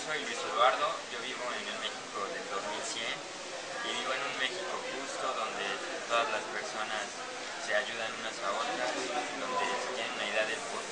soy Luis Eduardo, yo vivo en el México del 2100 y vivo en un México justo donde todas las personas se ayudan unas a otras, donde se tiene una idea del por